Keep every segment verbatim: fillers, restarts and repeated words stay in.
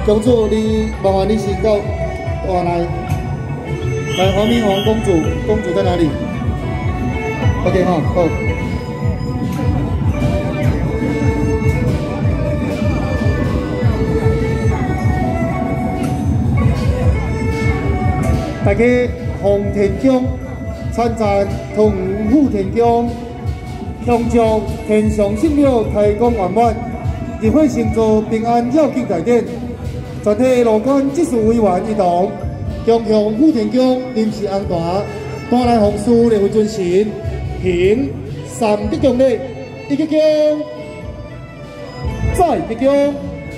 公主，你麻烦你先到我来。来，黄明皇公主，公主在哪里 ？OK 哈，好。大家洪田宫参赞同福田宫，向将天上圣庙开工圆满，日会成就平安要紧大典。全体路官技术委员一同，共向福田宫临时安大，带来宏事列为尊神，行三吉祥礼，一吉祥，再吉祥，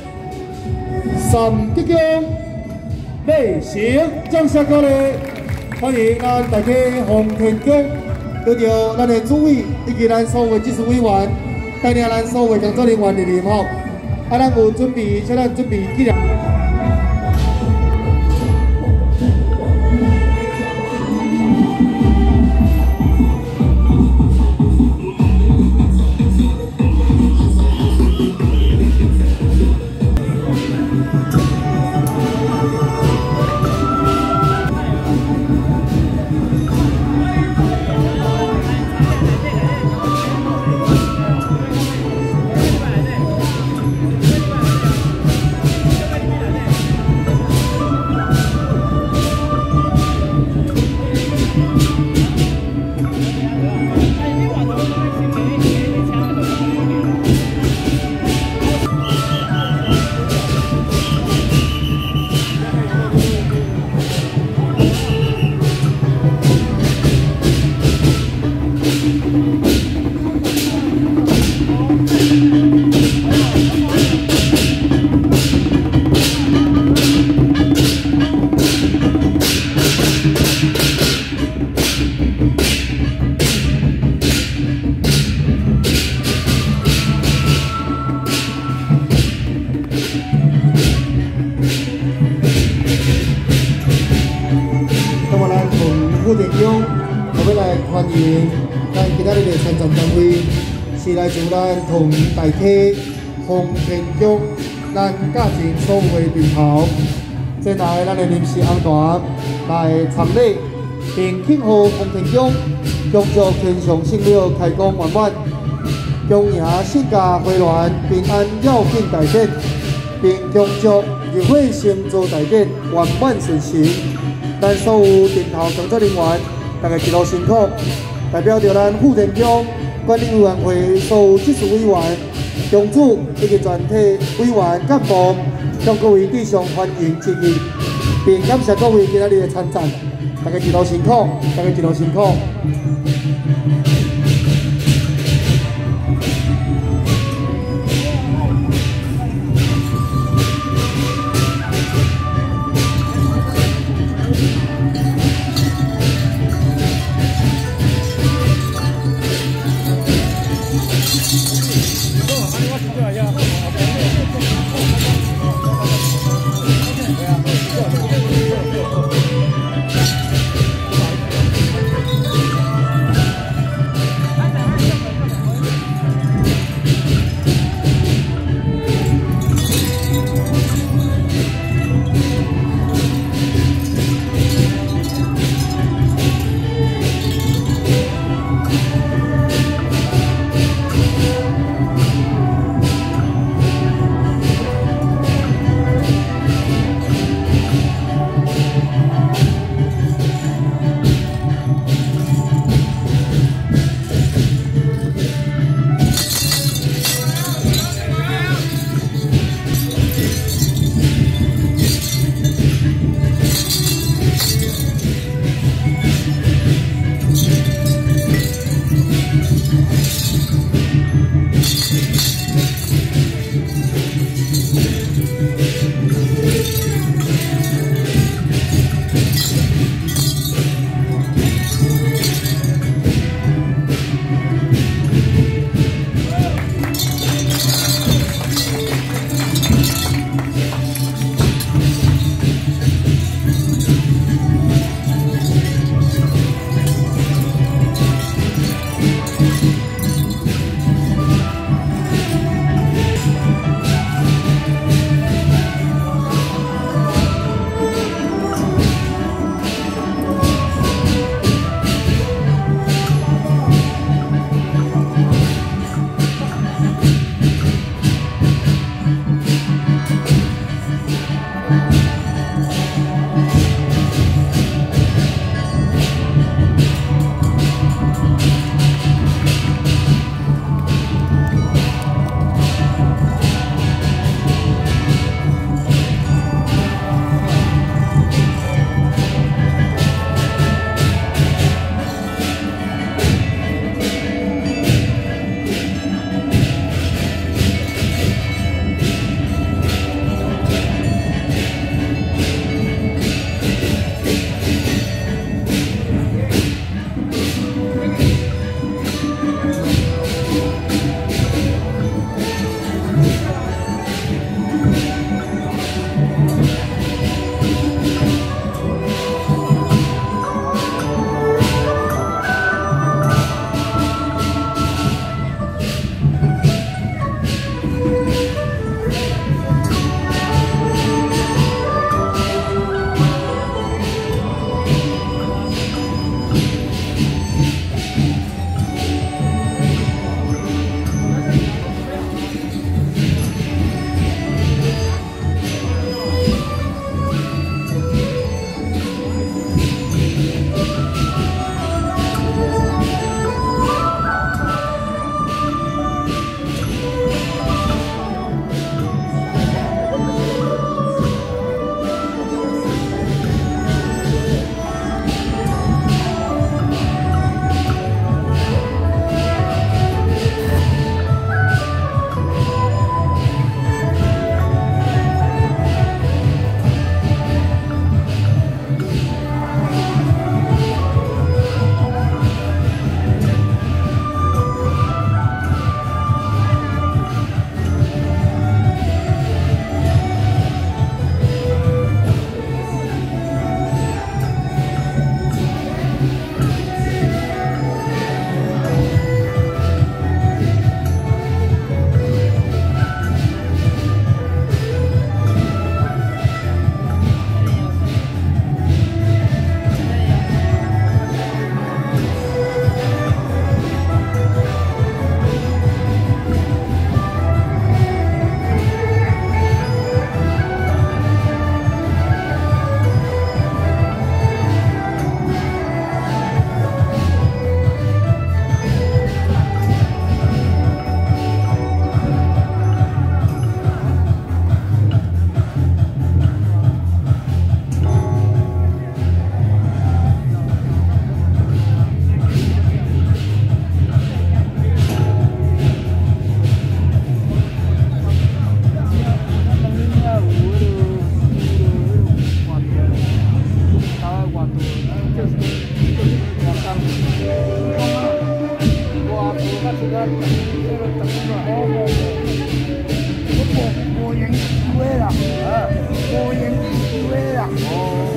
三吉祥。 礼成，掌声鼓励！欢迎咱大家洪田宫，得到咱的主委以及咱所有技术委员，带领咱所有工作人员入内吼。啊，咱有准备，请咱准备纪念。 欢迎咱今仔日的参赞单位是来自咱同大溪洪田宫咱家庭所有的面头，前来咱的临时安团来参礼，并庆贺洪田宫恭祝天上圣庙开工圆满，恭迎世家回銮平安要紧大典，并恭祝日会成就大典圆满顺成。咱所有面头工作人员。 大家一路辛苦，代表着咱福田宫管理委员会所有技术委员、公主以及全体委员干部，向各位致上欢迎之意，并感谢各位今仔日的参赞。大家一路辛苦，大家一路辛苦。 Thank you. 冇冇冇，我無無影機會啦，啊，無影機會啦。